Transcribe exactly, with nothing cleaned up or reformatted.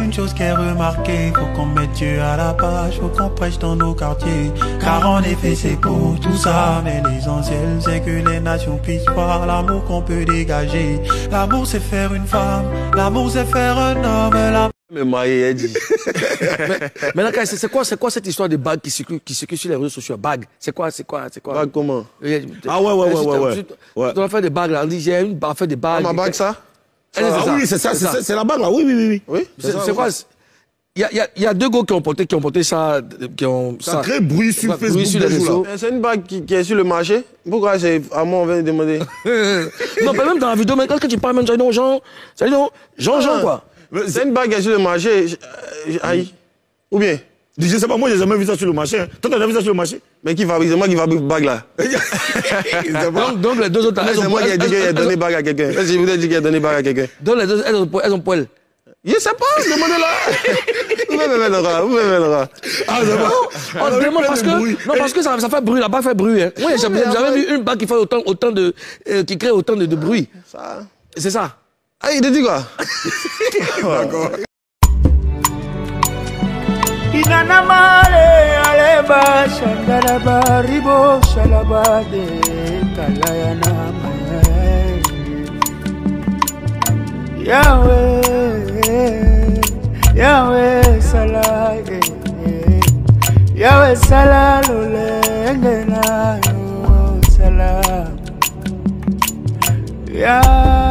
une chose qui est remarquée, faut qu'on mette Dieu à la page, faut qu'on prêche dans nos quartiers. Car en effet c'est beau tout ça, mais l'essentiel c'est que les nations puissent voir l'amour qu'on peut dégager. L'amour c'est faire une femme, l'amour c'est faire un homme. La... Mais marié, elle dit. Mais là, c'est quoi, c'est quoi cette histoire de bague qui circule, qui circule sur les réseaux sociaux? Bague, c'est quoi, c'est quoi, c'est quoi? Bague comment? Ah ouais, ouais, ouais, ouais, ouais. Tu dois faire des bagues là, on dit j'ai une affaire de bague. Ah, ma bague ça? Ah oui, c'est ça, c'est la bague là, oui, oui, oui. Oui. C'est quoi? Il y a, y, a, y a deux gars qui ont porté, qui ont porté ça, qui ont... Ça, ça crée bruit sur Facebook, bruit sur les réseaux. C'est une bague qui, qui est sur le marché. Pourquoi c'est à moi on vient de demander? Non, pas même dans la vidéo, mais quand tu parles même, ça dit non, Jean, ça dit non, Jean, Jean, quoi. C'est une bague qui est sur le marché. Aïe. Ou bien? Je sais pas, moi j'ai jamais vu ça sur le marché. Toi t'as vu ça sur le marché? Mais qui fabrique? C'est moi qui fabrique bague là. donc, donc les deux autres... C'est moi qui ai dit qu'il a donné bague à quelqu'un. Je vous ai dit qu'il a donné bague à quelqu'un. Donc les deux, elles ont, elles ont poil. Je sais pas, demandez-la. Vous pouvez me mettre là, vous pouvez me mettre là. Ah, c'est bon. On se demande parce que, non, parce que ça, ça fait bruit, la bague fait bruit. Hein. Moi, j'ai jamais vu une bague qui fait autant, autant de, euh, qui crée autant de, de bruit. Ça. C'est ça. Ah, il te dit quoi? D'accord. Inana male aleba shandalaba ribo shalabade kalayana maye Yahweh Yahweh salaye Yahweh salalolengena yo salam Yahweh